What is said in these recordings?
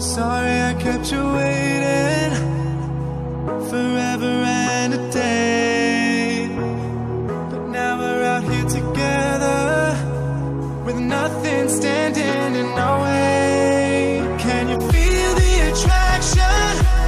Sorry I kept you waiting forever and a day, but now we're out here together with nothing standing in our way. Can you feel the attraction?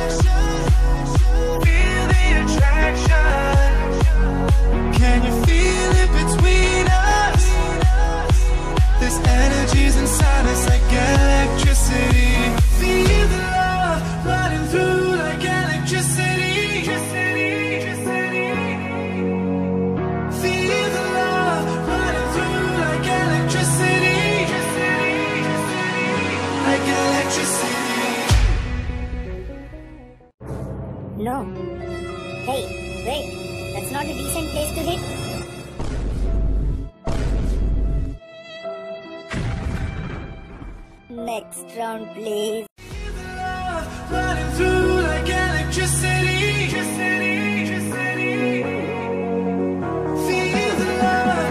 Feel the attraction. Can you feel it between us? This energy's inside us like electricity. Feel the love running through like electricity. Feel the love running through like electricity. Like electricity. No. Hey, wait. That's not a decent place to hit. Next round, please. Running through like electricity. Feel the love.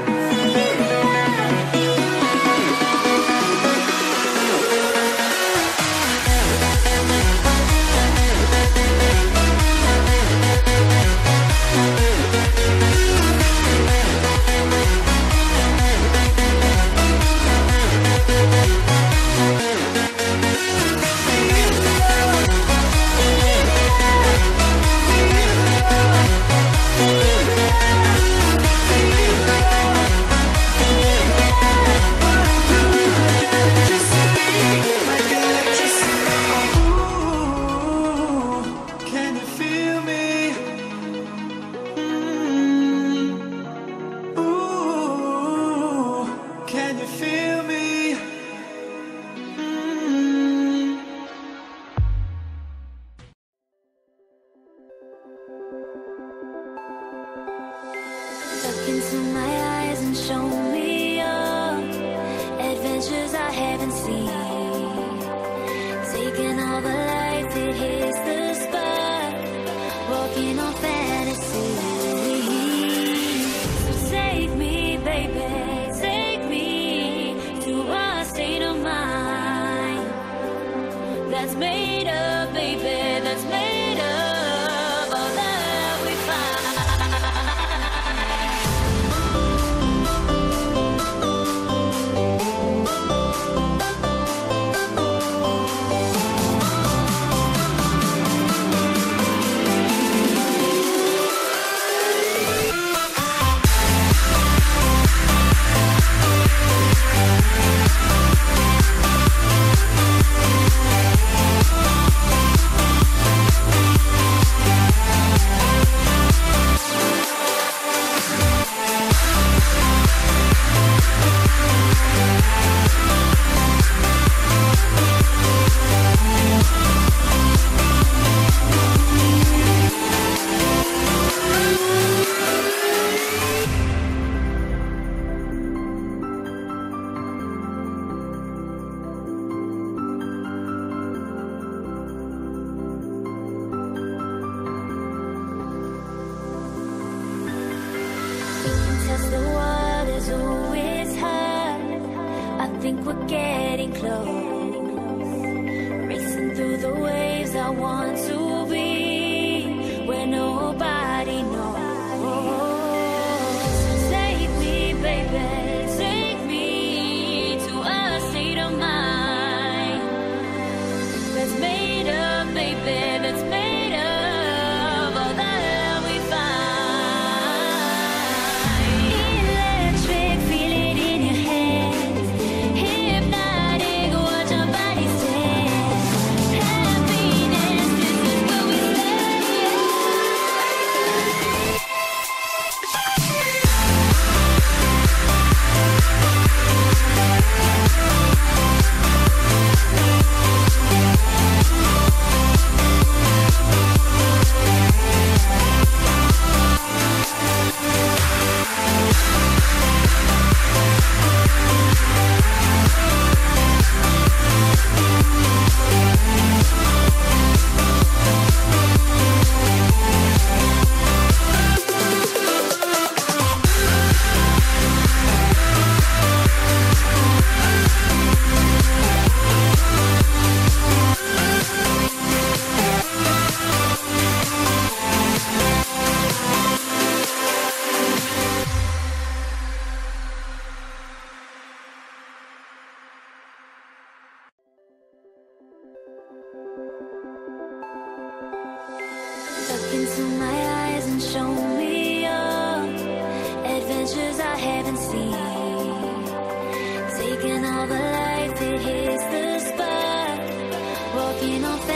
Look into my eyes and show me your adventures I haven't seen. Taking all the life, it hits the spot. Walking on fantasy. So take me, baby, take me to a state of mind that's made up, baby, that's made up. Test the waters, oh it's hot. I think we're getting close. Racing through the waves, I want to be where nobody knows. So take me, baby, take me to a state of mind that's made up, baby, that's made up. This is Walking on